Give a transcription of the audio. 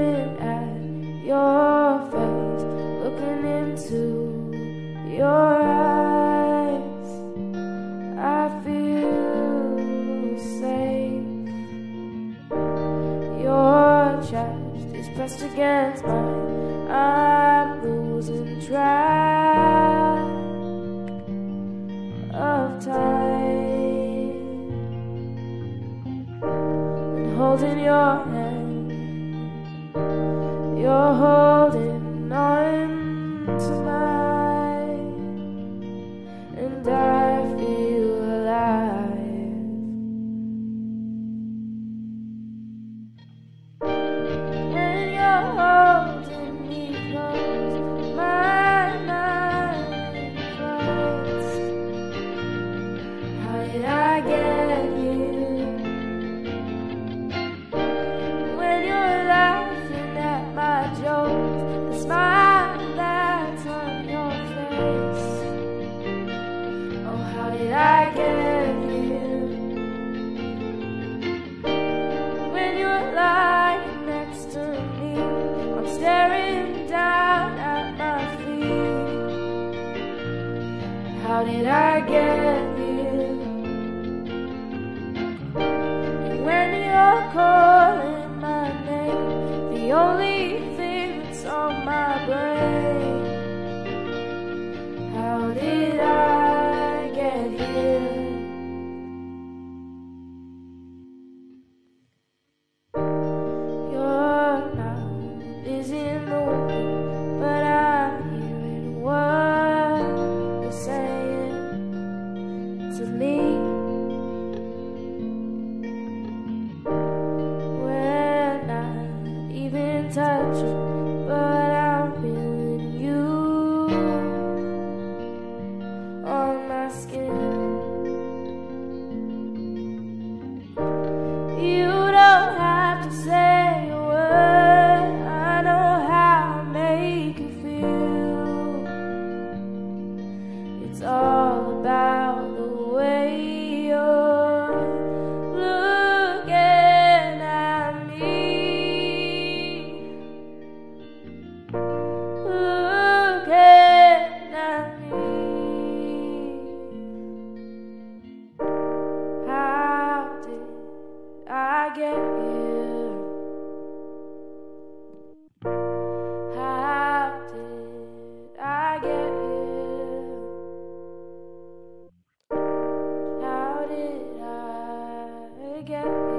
staring at your face, looking into your eyes. I feel safe. Your chest is pressed against mine. I'm losing track of time, and holding your hand, you're holding on to mine, and I feel alive. When you're holding me close, my mind floats. How did I get here? When you're laughing at my jokes, the smile that's on your face. Oh, how did I get here? When you're lying next to me, I'm staring down at my feet. How did I get here? And when you're calling my name, the only thing that's on my brain. How did I get here? Your mouth is in the wind, but I'm hearing what you're saying to me. We're not even touching, but I'm feeling you on my skin. You don't have to say a word, I know how I make you feel. It's all about the way you're looking at me, looking at me. How did I get here? How did I get here? How did I get here?